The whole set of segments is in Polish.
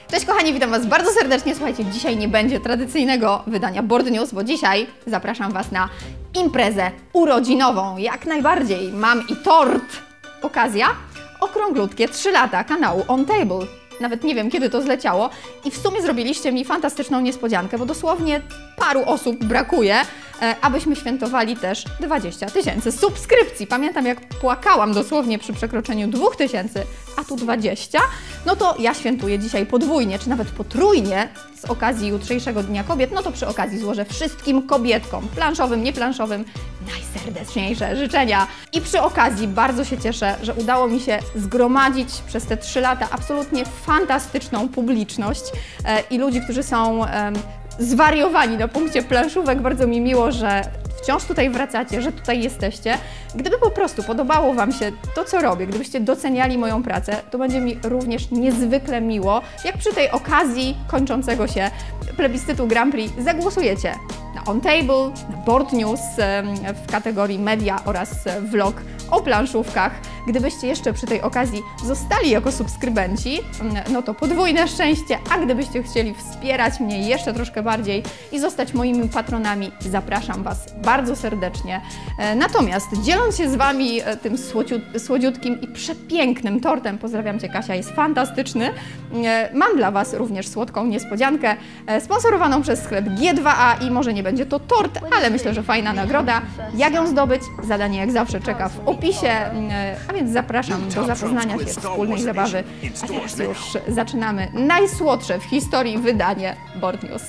Cześć kochani, witam Was bardzo serdecznie. Słuchajcie, dzisiaj nie będzie tradycyjnego wydania Board News, bo dzisiaj zapraszam Was na imprezę urodzinową. Jak najbardziej. Mam i tort. Okazja? Okrąglutkie 3 lata kanału On Table. Nawet nie wiem, kiedy to zleciało i w sumie zrobiliście mi fantastyczną niespodziankę, bo dosłownie paru osób brakuje, abyśmy świętowali też 20 000 subskrypcji. Pamiętam, jak płakałam dosłownie przy przekroczeniu 2000, a tu 20. No to ja świętuję dzisiaj podwójnie, czy nawet potrójnie z okazji jutrzejszego Dnia Kobiet. No to przy okazji złożę wszystkim kobietkom, planszowym, nieplanszowym, najserdeczniejsze życzenia. I przy okazji bardzo się cieszę, że udało mi się zgromadzić przez te 3 lata absolutnie fantastyczną publiczność i ludzi, którzy są zwariowani na punkcie planszówek. Bardzo mi miło, że wciąż tutaj wracacie, że tutaj jesteście. Gdyby po prostu podobało Wam się to, co robię, gdybyście doceniali moją pracę, to będzie mi również niezwykle miło, jak przy tej okazji kończącego się plebiscytu Grand Prix zagłosujecie na On Table, na Board News w kategorii media oraz vlog o planszówkach. Gdybyście jeszcze przy tej okazji zostali jako subskrybenci, no to podwójne szczęście, a gdybyście chcieli wspierać mnie jeszcze troszkę bardziej i zostać moimi patronami, zapraszam Was bardzo serdecznie. Natomiast dzieląc się z Wami tym słodziutkim i przepięknym tortem, pozdrawiam Cię Kasia, jest fantastyczny, mam dla Was również słodką niespodziankę sponsorowaną przez sklep G2A i może nie będzie to tort, ale myślę, że fajna nagroda. Jak ją zdobyć? Zadanie jak zawsze czeka w opisie, a więc zapraszam do zapoznania się, wspólnej zabawy. A teraz już zaczynamy najsłodsze w historii wydanie Board News.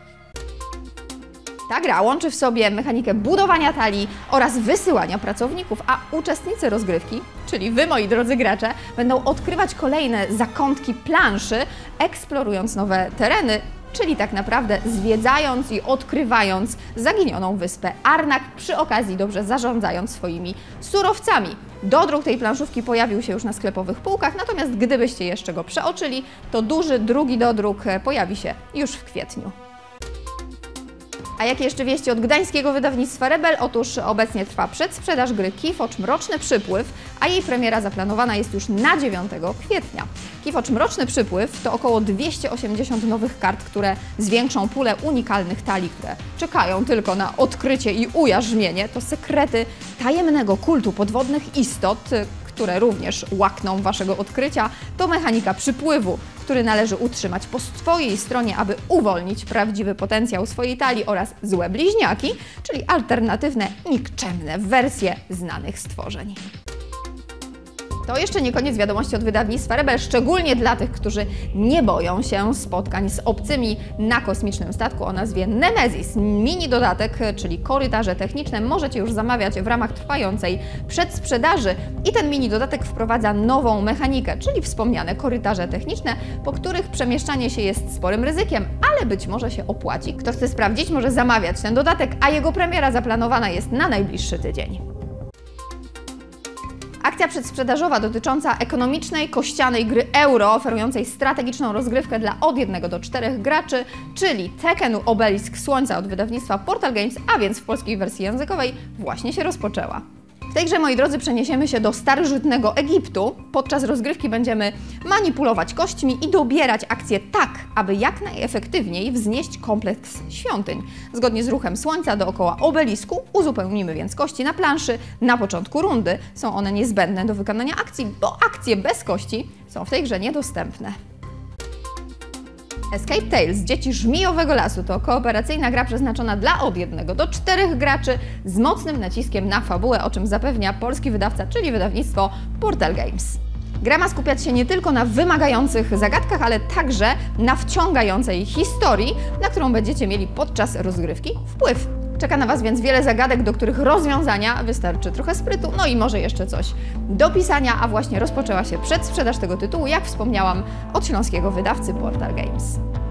Ta gra łączy w sobie mechanikę budowania talii oraz wysyłania pracowników, a uczestnicy rozgrywki, czyli Wy, moi drodzy gracze, będą odkrywać kolejne zakątki planszy, eksplorując nowe tereny, czyli tak naprawdę zwiedzając i odkrywając zaginioną wyspę Arnak, przy okazji dobrze zarządzając swoimi surowcami. Dodruk tej planszówki pojawił się już na sklepowych półkach, natomiast gdybyście jeszcze go przeoczyli, to duży drugi dodruk pojawi się już w kwietniu. A jakie jeszcze wieści od gdańskiego wydawnictwa Rebel? Otóż obecnie trwa przedsprzedaż gry Kifocz Mroczny Przypływ, a jej premiera zaplanowana jest już na 9 kwietnia. Kifocz Mroczny Przypływ to około 280 nowych kart, które zwiększą pulę unikalnych talii, które czekają tylko na odkrycie i ujarzmienie. To sekrety tajemnego kultu podwodnych istot, które również łakną Waszego odkrycia. To mechanika przypływu, który należy utrzymać po swojej stronie, aby uwolnić prawdziwy potencjał swojej talii, oraz złe bliźniaki, czyli alternatywne, nikczemne wersje znanych stworzeń. To jeszcze nie koniec wiadomości od wydawnictwa Rebel, szczególnie dla tych, którzy nie boją się spotkań z obcymi na kosmicznym statku o nazwie Nemesis. Mini dodatek, czyli korytarze techniczne, możecie już zamawiać w ramach trwającej przedsprzedaży i ten mini dodatek wprowadza nową mechanikę, czyli wspomniane korytarze techniczne, po których przemieszczanie się jest sporym ryzykiem, ale być może się opłaci. Kto chce sprawdzić, może zamawiać ten dodatek, a jego premiera zaplanowana jest na najbliższy tydzień. Akcja przedsprzedażowa dotycząca ekonomicznej, kościanej gry euro, oferującej strategiczną rozgrywkę dla od 1 do 4 graczy, czyli Tekenu Obelisk Słońca od wydawnictwa Portal Games, a więc w polskiej wersji językowej, właśnie się rozpoczęła. W tej grze, moi drodzy, przeniesiemy się do starożytnego Egiptu. Podczas rozgrywki będziemy manipulować kośćmi i dobierać akcje tak, aby jak najefektywniej wznieść kompleks świątyń. Zgodnie z ruchem słońca dookoła obelisku uzupełnimy więc kości na planszy. Na początku rundy są one niezbędne do wykonania akcji, bo akcje bez kości są w tej grze niedostępne. Escape Tales – Dzieci Żmijowego Lasu to kooperacyjna gra przeznaczona dla od 1 do 4 graczy z mocnym naciskiem na fabułę, o czym zapewnia polski wydawca, czyli wydawnictwo Portal Games. Gra ma skupiać się nie tylko na wymagających zagadkach, ale także na wciągającej historii, na którą będziecie mieli podczas rozgrywki wpływ. Czeka na Was więc wiele zagadek, do których rozwiązania wystarczy trochę sprytu, no i może jeszcze coś do pisania, a właśnie rozpoczęła się przedsprzedaż tego tytułu, jak wspomniałam, od śląskiego wydawcy Portal Games.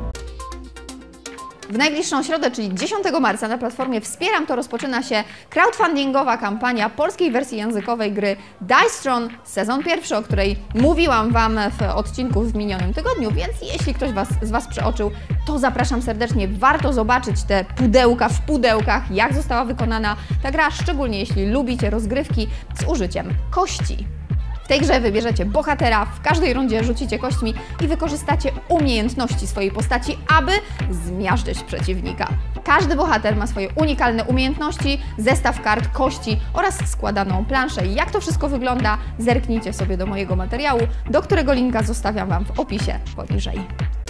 W najbliższą środę, czyli 10 marca na platformie Wspieram to rozpoczyna się crowdfundingowa kampania polskiej wersji językowej gry Dice Throne sezon 1, o której mówiłam Wam w odcinku w minionym tygodniu, więc jeśli ktoś z Was przeoczył, to zapraszam serdecznie. Warto zobaczyć te pudełka w pudełkach, jak została wykonana ta gra, szczególnie jeśli lubicie rozgrywki z użyciem kości. tej grze wybierzecie bohatera, w każdej rundzie rzucicie kośćmi i wykorzystacie umiejętności swojej postaci, aby zmiażdżyć przeciwnika. Każdy bohater ma swoje unikalne umiejętności, zestaw kart, kości oraz składaną planszę. Jak to wszystko wygląda, zerknijcie sobie do mojego materiału, do którego linka zostawiam Wam w opisie poniżej.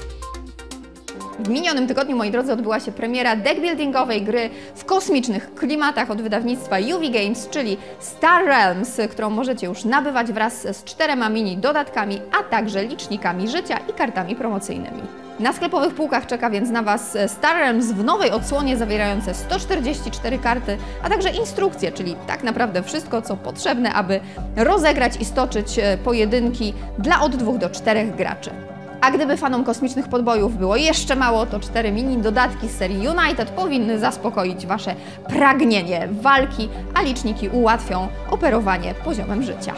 W minionym tygodniu, moi drodzy, odbyła się premiera deckbuildingowej gry w kosmicznych klimatach od wydawnictwa UV Games, czyli Star Realms, którą możecie już nabywać wraz z 4 mini dodatkami, a także licznikami życia i kartami promocyjnymi. Na sklepowych półkach czeka więc na Was Star Realms w nowej odsłonie zawierające 144 karty, a także instrukcje, czyli tak naprawdę wszystko, co potrzebne, aby rozegrać i stoczyć pojedynki dla od 2 do 4 graczy. A gdyby fanom kosmicznych podbojów było jeszcze mało, to 4 mini dodatki z serii United powinny zaspokoić Wasze pragnienie walki, a liczniki ułatwią operowanie poziomem życia.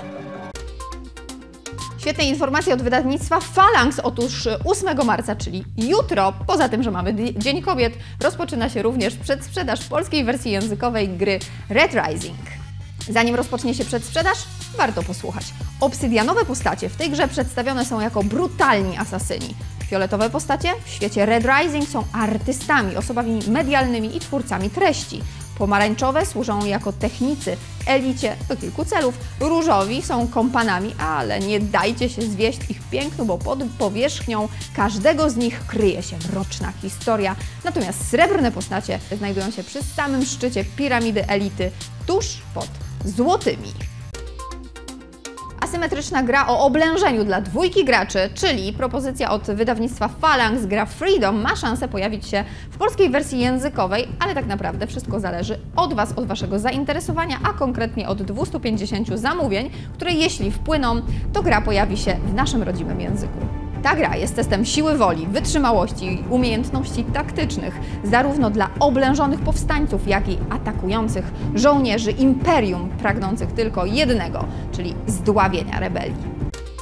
Świetne informacje od wydawnictwa Phalanx. Otóż 8 marca, czyli jutro, poza tym, że mamy Dzień Kobiet, rozpoczyna się również przedsprzedaż polskiej wersji językowej gry Red Rising. Zanim rozpocznie się przedsprzedaż, warto posłuchać. Obsydianowe postacie w tej grze przedstawione są jako brutalni asasyni. Fioletowe postacie w świecie Red Rising są artystami, osobami medialnymi i twórcami treści. Pomarańczowe służą jako technicy elicie do kilku celów. Różowi są kompanami, ale nie dajcie się zwieść ich pięknu, bo pod powierzchnią każdego z nich kryje się mroczna historia. Natomiast srebrne postacie znajdują się przy samym szczycie piramidy elity, tuż pod złotymi. Asymetryczna gra o oblężeniu dla 2 graczy, czyli propozycja od wydawnictwa Phalanx, gra Freedom, ma szansę pojawić się w polskiej wersji językowej, ale tak naprawdę wszystko zależy od Was, od Waszego zainteresowania, a konkretnie od 250 zamówień, które jeśli wpłyną, to gra pojawi się w naszym rodzimym języku. Ta gra jest testem siły woli, wytrzymałości i umiejętności taktycznych, zarówno dla oblężonych powstańców, jak i atakujących żołnierzy imperium, pragnących tylko jednego, czyli zdławienia rebelii.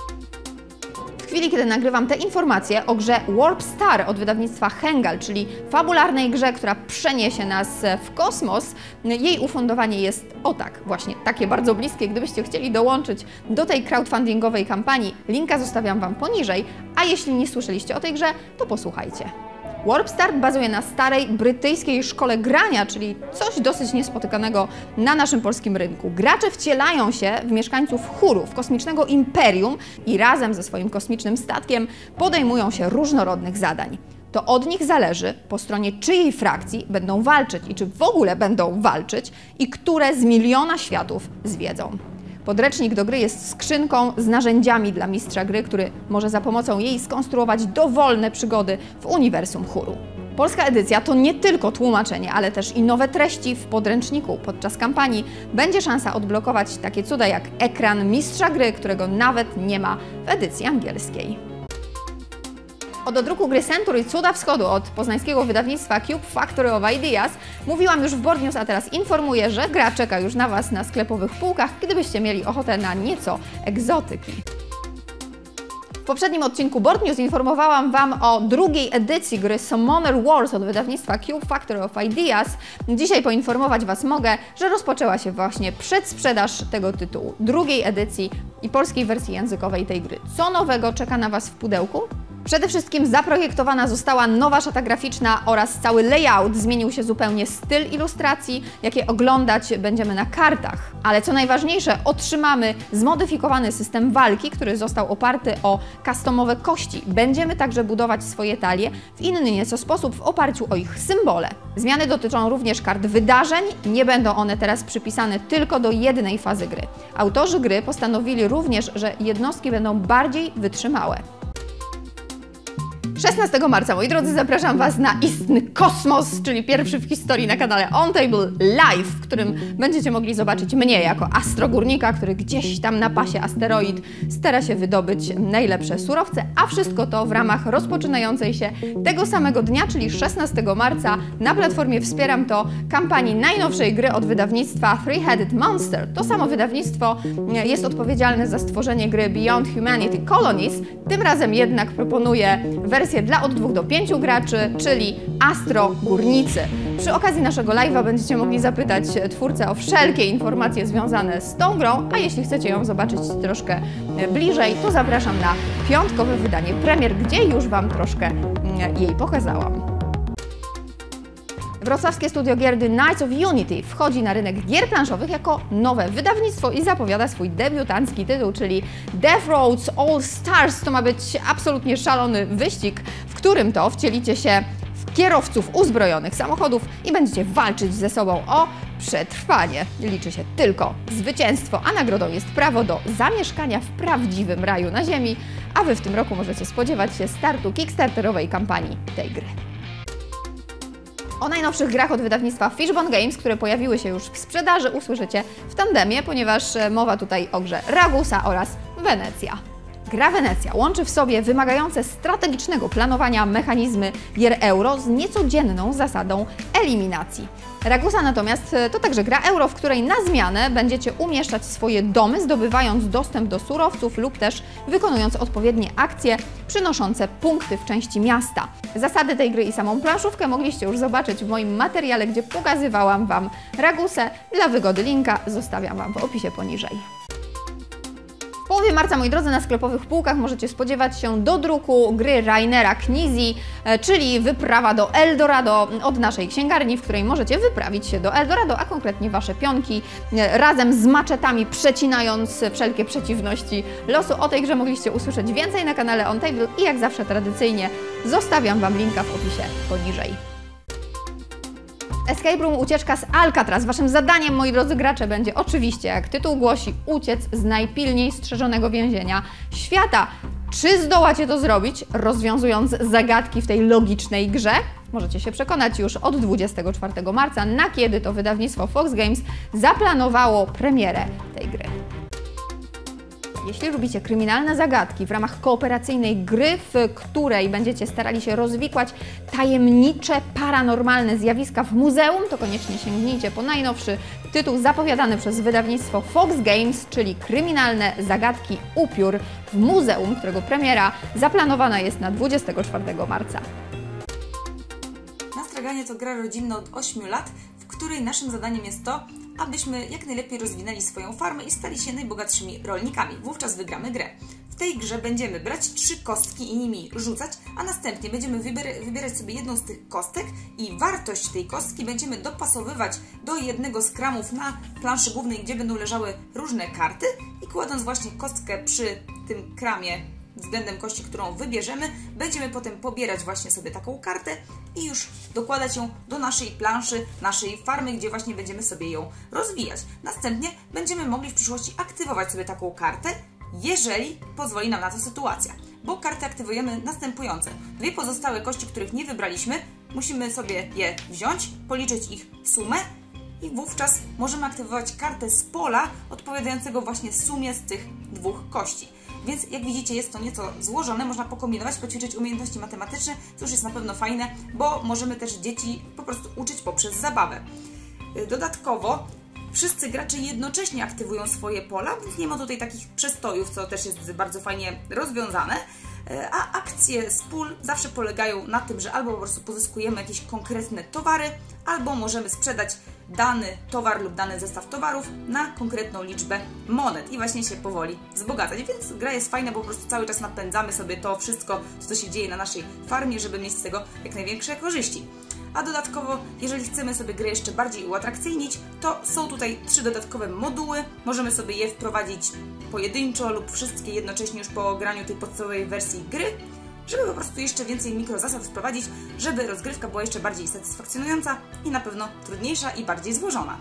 W chwili, kiedy nagrywam te informacje o grze Warp Star od wydawnictwa Hengal, czyli fabularnej grze, która przeniesie nas w kosmos, jej ufundowanie jest właśnie takie bardzo bliskie. Gdybyście chcieli dołączyć do tej crowdfundingowej kampanii, linka zostawiam Wam poniżej, a jeśli nie słyszeliście o tej grze, to posłuchajcie. Warp Start bazuje na starej brytyjskiej szkole grania, czyli coś dosyć niespotykanego na naszym polskim rynku. Gracze wcielają się w mieszkańców Hurów, kosmicznego imperium i razem ze swoim kosmicznym statkiem podejmują się różnorodnych zadań. To od nich zależy, po stronie czyjej frakcji będą walczyć i czy w ogóle będą walczyć i które z miliona światów zwiedzą. Podręcznik do gry jest skrzynką z narzędziami dla mistrza gry, który może za pomocą jej skonstruować dowolne przygody w uniwersum Huru. Polska edycja to nie tylko tłumaczenie, ale też i nowe treści w podręczniku. Podczas kampanii będzie szansa odblokować takie cuda jak ekran mistrza gry, którego nawet nie ma w edycji angielskiej. O dodruku gry Century Cuda Wschodu od poznańskiego wydawnictwa Cube Factory of Ideas mówiłam już w Board News, a teraz informuję, że gra czeka już na Was na sklepowych półkach, gdybyście mieli ochotę na nieco egzotyki. W poprzednim odcinku Board News informowałam Wam o drugiej edycji gry Summoner Wars od wydawnictwa Cube Factory of Ideas. Dzisiaj poinformować Was mogę, że rozpoczęła się właśnie przedsprzedaż tego tytułu, drugiej edycji i polskiej wersji językowej tej gry. Co nowego czeka na Was w pudełku? Przede wszystkim zaprojektowana została nowa szata graficzna oraz cały layout. Zmienił się zupełnie styl ilustracji, jakie oglądać będziemy na kartach. Ale co najważniejsze, otrzymamy zmodyfikowany system walki, który został oparty o customowe kości. Będziemy także budować swoje talie w inny nieco sposób w oparciu o ich symbole. Zmiany dotyczą również kart wydarzeń. Nie będą one teraz przypisane tylko do jednej fazy gry. Autorzy gry postanowili również, że jednostki będą bardziej wytrzymałe. 16 marca, moi drodzy, zapraszam Was na istny kosmos, czyli pierwszy w historii na kanale On Table Live, w którym będziecie mogli zobaczyć mnie jako astrogórnika, który gdzieś tam na pasie asteroid stara się wydobyć najlepsze surowce, a wszystko to w ramach rozpoczynającej się tego samego dnia, czyli 16 marca na platformie Wspieram To kampanii najnowszej gry od wydawnictwa Three-Headed Monster. To samo wydawnictwo jest odpowiedzialne za stworzenie gry Beyond Humanity Colonies, tym razem jednak proponuje wersję wersję dla od 2 do 5 graczy, czyli Astro Górnicy. Przy okazji naszego live'a będziecie mogli zapytać twórcę o wszelkie informacje związane z tą grą, a jeśli chcecie ją zobaczyć troszkę bliżej, to zapraszam na piątkowe wydanie premier, gdzie już Wam troszkę jej pokazałam. Wrocławskie studio gier The Knights of Unity wchodzi na rynek gier planszowych jako nowe wydawnictwo i zapowiada swój debiutancki tytuł, czyli Death Roads All Stars. To ma być absolutnie szalony wyścig, w którym to wcielicie się w kierowców uzbrojonych samochodów i będziecie walczyć ze sobą o przetrwanie. Liczy się tylko zwycięstwo, a nagrodą jest prawo do zamieszkania w prawdziwym raju na ziemi, a Wy w tym roku możecie spodziewać się startu kickstarterowej kampanii tej gry. O najnowszych grach od wydawnictwa Fishbone Games, które pojawiły się już w sprzedaży, usłyszycie w tandemie, ponieważ mowa tutaj o grze Ragusa oraz Wenecja. Gra Wenecja łączy w sobie wymagające strategicznego planowania mechanizmy gier euro z niecodzienną zasadą eliminacji. Ragusa natomiast to także gra euro, w której na zmianę będziecie umieszczać swoje domy, zdobywając dostęp do surowców lub też wykonując odpowiednie akcje przynoszące punkty w części miasta. Zasady tej gry i samą planszówkę mogliście już zobaczyć w moim materiale, gdzie pokazywałam Wam Ragusę. Dla wygody linka zostawiam Wam w opisie poniżej. W połowie marca, moi drodzy, na sklepowych półkach możecie spodziewać się do druku gry Rainera Knizii, czyli wyprawa do Eldorado od naszej księgarni, w której możecie wyprawić się do Eldorado, a konkretnie Wasze pionki, razem z maczetami przecinając wszelkie przeciwności losu. O tej grze mogliście usłyszeć więcej na kanale On Table i jak zawsze tradycyjnie zostawiam Wam linka w opisie poniżej. Escape Room Ucieczka z Alcatraz. Waszym zadaniem, moi drodzy gracze, będzie oczywiście, jak tytuł głosi, uciec z najpilniej strzeżonego więzienia świata. Czy zdołacie to zrobić, rozwiązując zagadki w tej logicznej grze? Możecie się przekonać już od 24 marca, na kiedy to wydawnictwo Fox Games zaplanowało premierę tej gry. Jeśli lubicie kryminalne zagadki w ramach kooperacyjnej gry, w której będziecie starali się rozwikłać tajemnicze, paranormalne zjawiska w muzeum, to koniecznie sięgnijcie po najnowszy tytuł zapowiadany przez wydawnictwo Fox Games, czyli Kryminalne zagadki Upiór w muzeum, którego premiera zaplanowana jest na 24 marca. Nastraganie to gra rodzinna od 8 lat, w której naszym zadaniem jest to, abyśmy jak najlepiej rozwinęli swoją farmę i stali się najbogatszymi rolnikami. Wówczas wygramy grę. W tej grze będziemy brać 3 kostki i nimi rzucać, a następnie będziemy wybierać sobie jedną z tych kostek i wartość tej kostki będziemy dopasowywać do jednego z kramów na planszy głównej, gdzie będą leżały różne karty i kładąc właśnie kostkę przy tym kramie względem kości, którą wybierzemy, będziemy potem pobierać właśnie sobie taką kartę i już dokładać ją do naszej planszy, naszej farmy, gdzie właśnie będziemy sobie ją rozwijać. Następnie będziemy mogli w przyszłości aktywować sobie taką kartę, jeżeli pozwoli nam na to sytuacja. Bo karty aktywujemy następujące. 2 pozostałe kości, których nie wybraliśmy, musimy sobie je wziąć, policzyć ich sumę i wówczas możemy aktywować kartę z pola odpowiadającego właśnie sumie z tych 2 kości. Więc jak widzicie, jest to nieco złożone, można pokombinować, poćwiczyć umiejętności matematyczne, co już jest na pewno fajne, bo możemy też dzieci po prostu uczyć poprzez zabawę. Dodatkowo wszyscy gracze jednocześnie aktywują swoje pola, więc nie ma tutaj takich przestojów, co też jest bardzo fajnie rozwiązane. A akcje z pól zawsze polegają na tym, że albo po prostu pozyskujemy jakieś konkretne towary, albo możemy sprzedać dany towar lub dany zestaw towarów na konkretną liczbę monet i właśnie się powoli wzbogacać. Więc gra jest fajna, bo po prostu cały czas napędzamy sobie to wszystko, co się dzieje na naszej farmie, żeby mieć z tego jak największe korzyści. A dodatkowo, jeżeli chcemy sobie grę jeszcze bardziej uatrakcyjnić, to są tutaj 3 dodatkowe moduły. Możemy sobie je wprowadzić pojedynczo lub wszystkie jednocześnie już po graniu tej podstawowej wersji gry, żeby po prostu jeszcze więcej mikrozasad wprowadzić, żeby rozgrywka była jeszcze bardziej satysfakcjonująca i na pewno trudniejsza i bardziej złożona.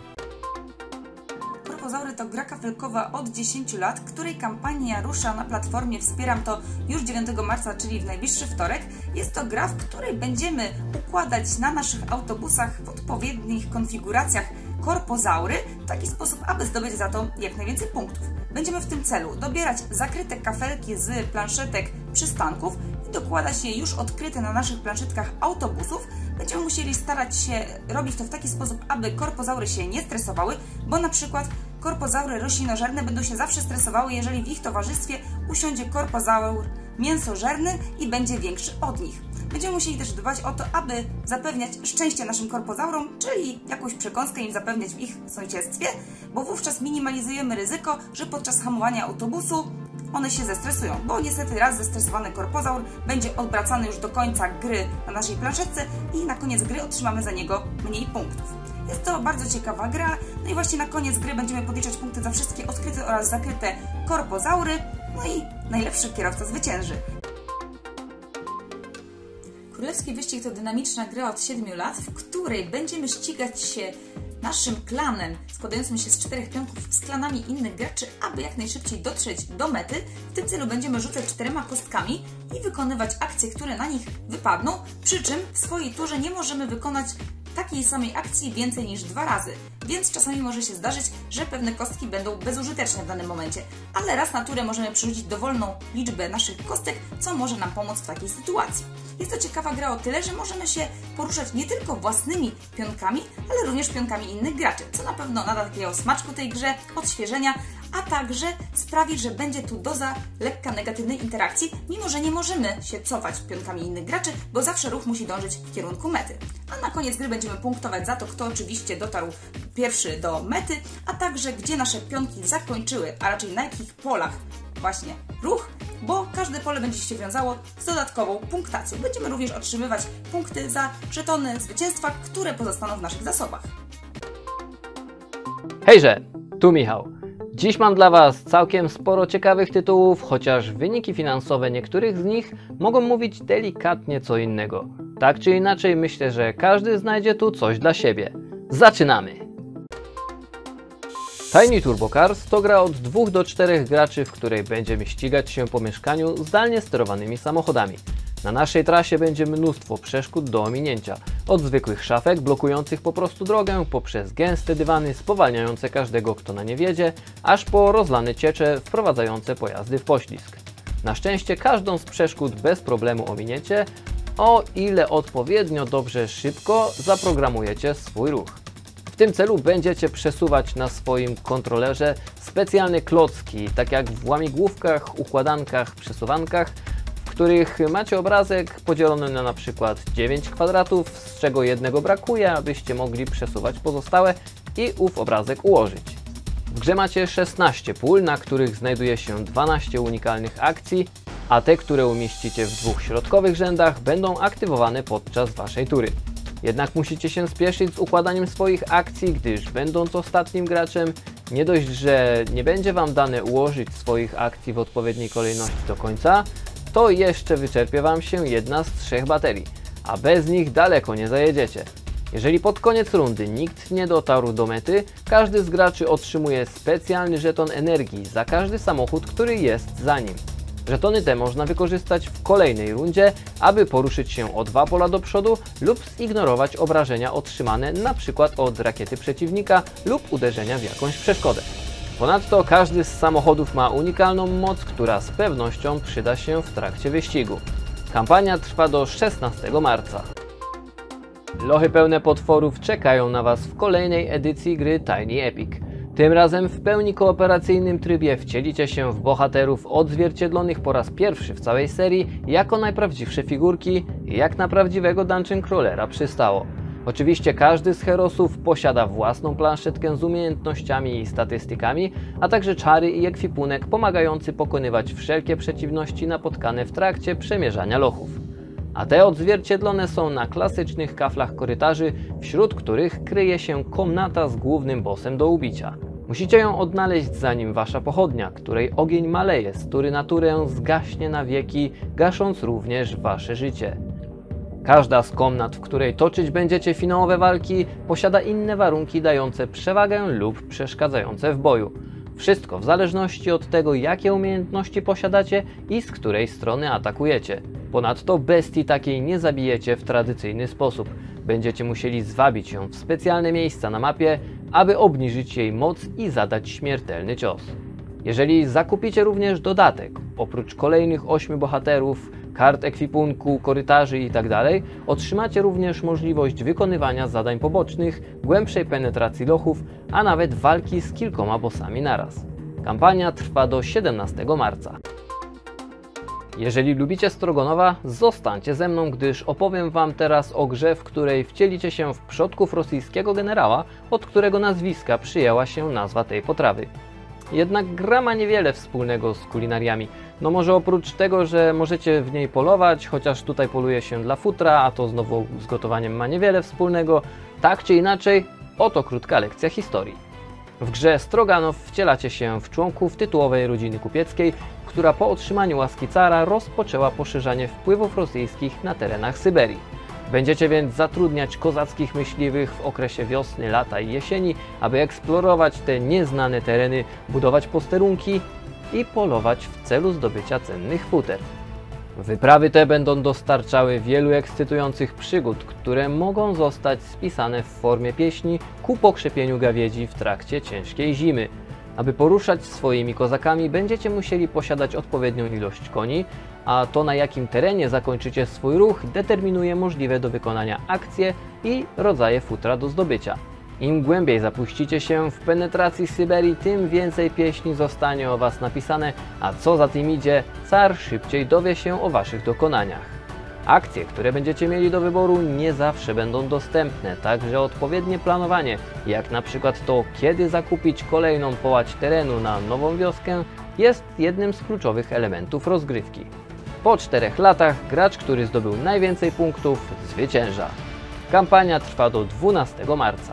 Korpozaury to gra kafelkowa od 10 lat, której kampania rusza na platformie Wspieram to już 9 marca, czyli w najbliższy wtorek. Jest to gra, w której będziemy układać na naszych autobusach w odpowiednich konfiguracjach korpozaury w taki sposób, aby zdobyć za to jak najwięcej punktów. Będziemy w tym celu dobierać zakryte kafelki z planszetek przystanków i dokładać je już odkryte na naszych planszetkach autobusów. Będziemy musieli starać się robić to w taki sposób, aby korpozaury się nie stresowały, bo na przykład korpozaury roślinożerne będą się zawsze stresowały, jeżeli w ich towarzystwie usiądzie korpozaur mięsożerny i będzie większy od nich. Będziemy musieli też dbać o to, aby zapewniać szczęście naszym korpozaurom, czyli jakąś przekąskę im zapewniać w ich sąsiedztwie, bo wówczas minimalizujemy ryzyko, że podczas hamowania autobusu one się zestresują, bo niestety raz zestresowany korpozaur będzie odwracany już do końca gry na naszej planszetce i na koniec gry otrzymamy za niego mniej punktów. Jest to bardzo ciekawa gra, no i właśnie na koniec gry będziemy podliczać punkty za wszystkie odkryte oraz zakryte korpozaury, no i najlepszy kierowca zwycięży. Królewski Wyścig to dynamiczna gra od 7 lat, w której będziemy ścigać się naszym klanem składającym się z 4 pionków z klanami innych graczy, aby jak najszybciej dotrzeć do mety. W tym celu będziemy rzucać 4 kostkami i wykonywać akcje, które na nich wypadną, przy czym w swojej turze nie możemy wykonać takiej samej akcji więcej niż 2 razy, więc czasami może się zdarzyć, że pewne kostki będą bezużyteczne w danym momencie, ale raz na turę możemy przerzucić dowolną liczbę naszych kostek, co może nam pomóc w takiej sytuacji. Jest to ciekawa gra o tyle, że możemy się poruszać nie tylko własnymi pionkami, ale również pionkami innych graczy, co na pewno nada takiego smaczku tej grze, odświeżenia, a także sprawi, że będzie tu doza lekka negatywnej interakcji, mimo że nie możemy się cofać pionkami innych graczy, bo zawsze ruch musi dążyć w kierunku mety. A na koniec gry będziemy punktować za to, kto oczywiście dotarł pierwszy do mety, a także gdzie nasze pionki zakończyły, a raczej na jakich polach właśnie ruch, bo każde pole będzie się wiązało z dodatkową punktacją. Będziemy również otrzymywać punkty za żetony zwycięstwa, które pozostaną w naszych zasobach. Hejże, tu Michał. Dziś mam dla Was całkiem sporo ciekawych tytułów, chociaż wyniki finansowe niektórych z nich mogą mówić delikatnie co innego. Tak czy inaczej myślę, że każdy znajdzie tu coś dla siebie. Zaczynamy! Tiny Turbo Cars to gra od 2 do 4 graczy, w której będziemy ścigać się po mieszkaniu zdalnie sterowanymi samochodami. Na naszej trasie będzie mnóstwo przeszkód do ominięcia. Od zwykłych szafek blokujących po prostu drogę, poprzez gęste dywany spowalniające każdego, kto na nie wjedzie, aż po rozlane ciecze wprowadzające pojazdy w poślizg. Na szczęście każdą z przeszkód bez problemu ominiecie, o ile odpowiednio dobrze szybko zaprogramujecie swój ruch. W tym celu będziecie przesuwać na swoim kontrolerze specjalne klocki, tak jak w łamigłówkach, układankach, przesuwankach, w których macie obrazek podzielony na przykład 9 kwadratów, z czego jednego brakuje, abyście mogli przesuwać pozostałe i ów obrazek ułożyć. W grze macie 16 pól, na których znajduje się 12 unikalnych akcji, a te, które umieścicie w 2 środkowych rzędach, będą aktywowane podczas Waszej tury. Jednak musicie się spieszyć z układaniem swoich akcji, gdyż będąc ostatnim graczem, nie dość, że nie będzie Wam dane ułożyć swoich akcji w odpowiedniej kolejności do końca, to jeszcze wyczerpie Wam się jedna z 3 baterii, a bez nich daleko nie zajedziecie. Jeżeli pod koniec rundy nikt nie dotarł do mety, każdy z graczy otrzymuje specjalny żeton energii za każdy samochód, który jest za nim. Żetony te można wykorzystać w kolejnej rundzie, aby poruszyć się o 2 pola do przodu lub zignorować obrażenia otrzymane np. od rakiety przeciwnika lub uderzenia w jakąś przeszkodę. Ponadto każdy z samochodów ma unikalną moc, która z pewnością przyda się w trakcie wyścigu. Kampania trwa do 16 marca. Lochy pełne potworów czekają na Was w kolejnej edycji gry Tiny Epic. Tym razem w pełni kooperacyjnym trybie wcielicie się w bohaterów odzwierciedlonych po raz pierwszy w całej serii jako najprawdziwsze figurki, jak na prawdziwego dungeon crawlera przystało. Oczywiście każdy z herosów posiada własną planszetkę z umiejętnościami i statystykami, a także czary i ekwipunek pomagający pokonywać wszelkie przeciwności napotkane w trakcie przemierzania lochów. A te odzwierciedlone są na klasycznych kaflach korytarzy, wśród których kryje się komnata z głównym bossem do ubicia. Musicie ją odnaleźć, zanim Wasza pochodnia, której ogień maleje z tury na turę, zgaśnie na wieki, gasząc również Wasze życie. Każda z komnat, w której toczyć będziecie finałowe walki, posiada inne warunki dające przewagę lub przeszkadzające w boju. Wszystko w zależności od tego, jakie umiejętności posiadacie i z której strony atakujecie. Ponadto bestii takiej nie zabijecie w tradycyjny sposób. Będziecie musieli zwabić ją w specjalne miejsca na mapie, aby obniżyć jej moc i zadać śmiertelny cios. Jeżeli zakupicie również dodatek, oprócz kolejnych 8 bohaterów, kart ekwipunku, korytarzy itd., otrzymacie również możliwość wykonywania zadań pobocznych, głębszej penetracji lochów, a nawet walki z kilkoma bossami naraz. Kampania trwa do 17 marca. Jeżeli lubicie Stroganowa, zostańcie ze mną, gdyż opowiem Wam teraz o grze, w której wcielicie się w przodków rosyjskiego generała, od którego nazwiska przyjęła się nazwa tej potrawy. Jednak gra ma niewiele wspólnego z kulinariami. No może oprócz tego, że możecie w niej polować, chociaż tutaj poluje się dla futra, a to znowu z gotowaniem ma niewiele wspólnego. Tak czy inaczej, oto krótka lekcja historii. W grze Stroganow wcielacie się w członków tytułowej rodziny kupieckiej, która po otrzymaniu łaski cara rozpoczęła poszerzanie wpływów rosyjskich na terenach Syberii. Będziecie więc zatrudniać kozackich myśliwych w okresie wiosny, lata i jesieni, aby eksplorować te nieznane tereny, budować posterunki i polować w celu zdobycia cennych futer. Wyprawy te będą dostarczały wielu ekscytujących przygód, które mogą zostać spisane w formie pieśni ku pokrzepieniu gawiedzi w trakcie ciężkiej zimy. Aby poruszać swoimi kozakami, będziecie musieli posiadać odpowiednią ilość koni, a to, na jakim terenie zakończycie swój ruch, determinuje możliwe do wykonania akcje i rodzaje futra do zdobycia. Im głębiej zapuścicie się w penetracji Syberii, tym więcej pieśni zostanie o Was napisane, a co za tym idzie, car szybciej dowie się o Waszych dokonaniach. Akcje, które będziecie mieli do wyboru, nie zawsze będą dostępne, także odpowiednie planowanie, jak na przykład to, kiedy zakupić kolejną połać terenu na nową wioskę, jest jednym z kluczowych elementów rozgrywki. Po 4 latach gracz, który zdobył najwięcej punktów, zwycięża. Kampania trwa do 12 marca.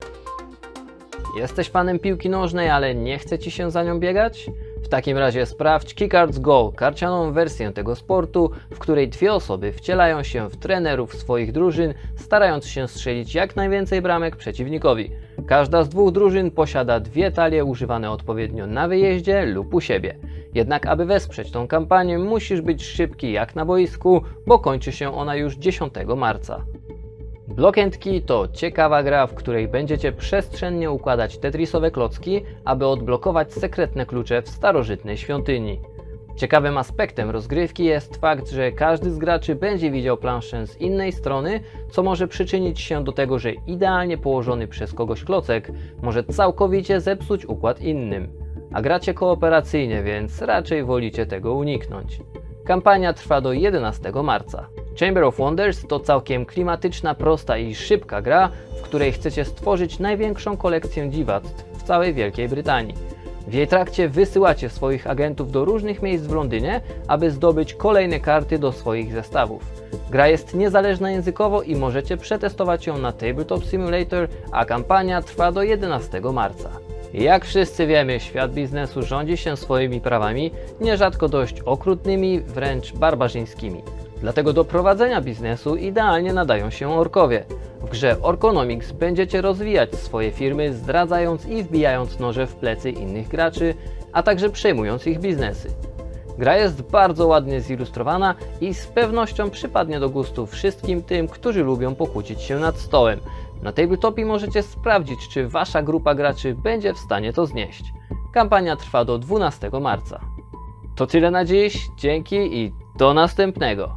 Jesteś fanem piłki nożnej, ale nie chce Ci się za nią biegać? W takim razie sprawdź Kickcards Go, karcianą wersję tego sportu, w której 2 osoby wcielają się w trenerów swoich drużyn, starając się strzelić jak najwięcej bramek przeciwnikowi. Każda z 2 drużyn posiada 2 talie używane odpowiednio na wyjeździe lub u siebie. Jednak aby wesprzeć tą kampanię, musisz być szybki jak na boisku, bo kończy się ona już 10 marca. Block and Key to ciekawa gra, w której będziecie przestrzennie układać tetrisowe klocki, aby odblokować sekretne klucze w starożytnej świątyni. Ciekawym aspektem rozgrywki jest fakt, że każdy z graczy będzie widział planszę z innej strony, co może przyczynić się do tego, że idealnie położony przez kogoś klocek może całkowicie zepsuć układ innym. A gracie kooperacyjnie, więc raczej wolicie tego uniknąć. Kampania trwa do 11 marca. Chamber of Wonders to całkiem klimatyczna, prosta i szybka gra, w której chcecie stworzyć największą kolekcję dziwactw w całej Wielkiej Brytanii. W jej trakcie wysyłacie swoich agentów do różnych miejsc w Londynie, aby zdobyć kolejne karty do swoich zestawów. Gra jest niezależna językowo i możecie przetestować ją na Tabletop Simulator, a kampania trwa do 11 marca. Jak wszyscy wiemy, świat biznesu rządzi się swoimi prawami, nierzadko dość okrutnymi, wręcz barbarzyńskimi. Dlatego do prowadzenia biznesu idealnie nadają się orkowie. W grze Orkonomics będziecie rozwijać swoje firmy, zdradzając i wbijając noże w plecy innych graczy, a także przejmując ich biznesy. Gra jest bardzo ładnie zilustrowana i z pewnością przypadnie do gustu wszystkim tym, którzy lubią pokłócić się nad stołem. Na tabletopie możecie sprawdzić, czy Wasza grupa graczy będzie w stanie to znieść. Kampania trwa do 12 marca. To tyle na dziś, dzięki i do następnego!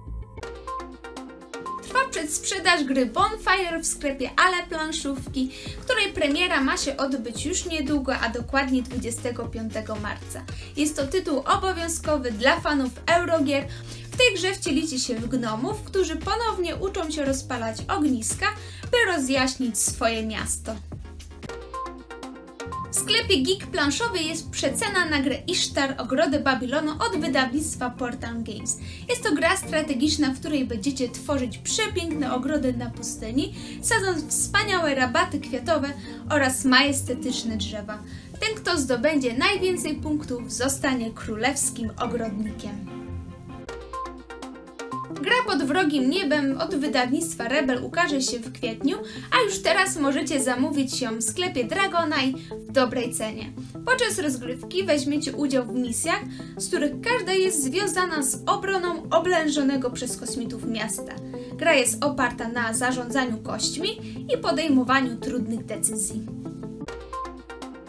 Trwa przedsprzedaż gry Bonfire w sklepie Ale Planszówki, której premiera ma się odbyć już niedługo, a dokładnie 25 marca. Jest to tytuł obowiązkowy dla fanów Eurogier. W tej grze wcielicie się w gnomów, którzy ponownie uczą się rozpalać ogniska, by rozjaśnić swoje miasto. W sklepie Geek Planszowy jest przecena na grę Isztar Ogrody Babilonu od wydawnictwa Portal Games. Jest to gra strategiczna, w której będziecie tworzyć przepiękne ogrody na pustyni, sadząc wspaniałe rabaty kwiatowe oraz majestetyczne drzewa. Ten, kto zdobędzie najwięcej punktów, zostanie królewskim ogrodnikiem. Gra Pod wrogim niebem od wydawnictwa Rebel ukaże się w kwietniu, a już teraz możecie zamówić ją w sklepie Dragonite w dobrej cenie. Podczas rozgrywki weźmiecie udział w misjach, z których każda jest związana z obroną oblężonego przez kosmitów miasta. Gra jest oparta na zarządzaniu kośćmi i podejmowaniu trudnych decyzji.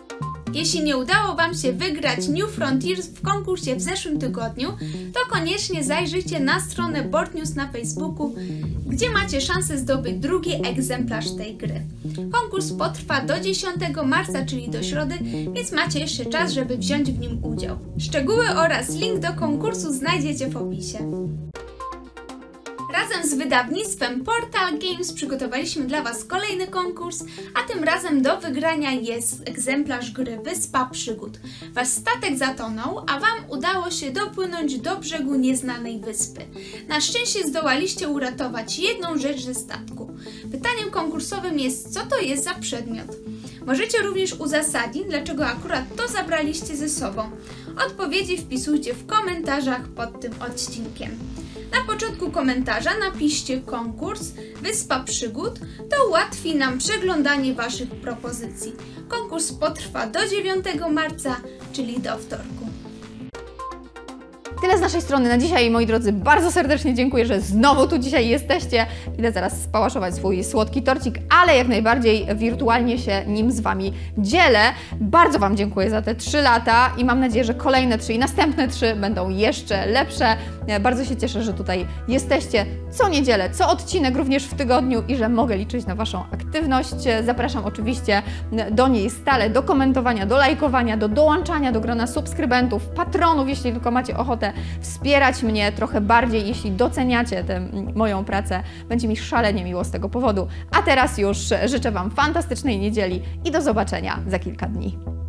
Jeśli nie udało Wam się wygrać New Frontiers w konkursie w zeszłym tygodniu, to koniecznie zajrzyjcie na stronę Board News na Facebooku, gdzie macie szansę zdobyć drugi egzemplarz tej gry. Konkurs potrwa do 10 marca, czyli do środy, więc macie jeszcze czas, żeby wziąć w nim udział. Szczegóły oraz link do konkursu znajdziecie w opisie. Razem z wydawnictwem Portal Games przygotowaliśmy dla Was kolejny konkurs, a tym razem do wygrania jest egzemplarz gry Wyspa Przygód. Wasz statek zatonął, a Wam udało się dopłynąć do brzegu nieznanej wyspy. Na szczęście zdołaliście uratować jedną rzecz ze statku. Pytaniem konkursowym jest, co to jest za przedmiot? Możecie również uzasadnić, dlaczego akurat to zabraliście ze sobą. Odpowiedzi wpisujcie w komentarzach pod tym odcinkiem. Na początku komentarza napiszcie konkurs Wyspa Przygód, to ułatwi nam przeglądanie Waszych propozycji. Konkurs potrwa do 9 marca, czyli do wtorku. Tyle z naszej strony na dzisiaj, moi drodzy. Bardzo serdecznie dziękuję, że znowu tu dzisiaj jesteście. Idę zaraz spałaszować swój słodki torcik, ale jak najbardziej wirtualnie się nim z Wami dzielę. Bardzo Wam dziękuję za te 3 lata i mam nadzieję, że kolejne 3 i następne 3 będą jeszcze lepsze. Bardzo się cieszę, że tutaj jesteście co niedzielę, co odcinek również w tygodniu i że mogę liczyć na Waszą aktywność. Zapraszam oczywiście do niej stale, do komentowania, do lajkowania, do dołączania do grona subskrybentów, patronów, jeśli tylko macie ochotę wspierać mnie trochę bardziej, jeśli doceniacie tę moją pracę. Będzie mi szalenie miło z tego powodu. A teraz już życzę Wam fantastycznej niedzieli i do zobaczenia za kilka dni.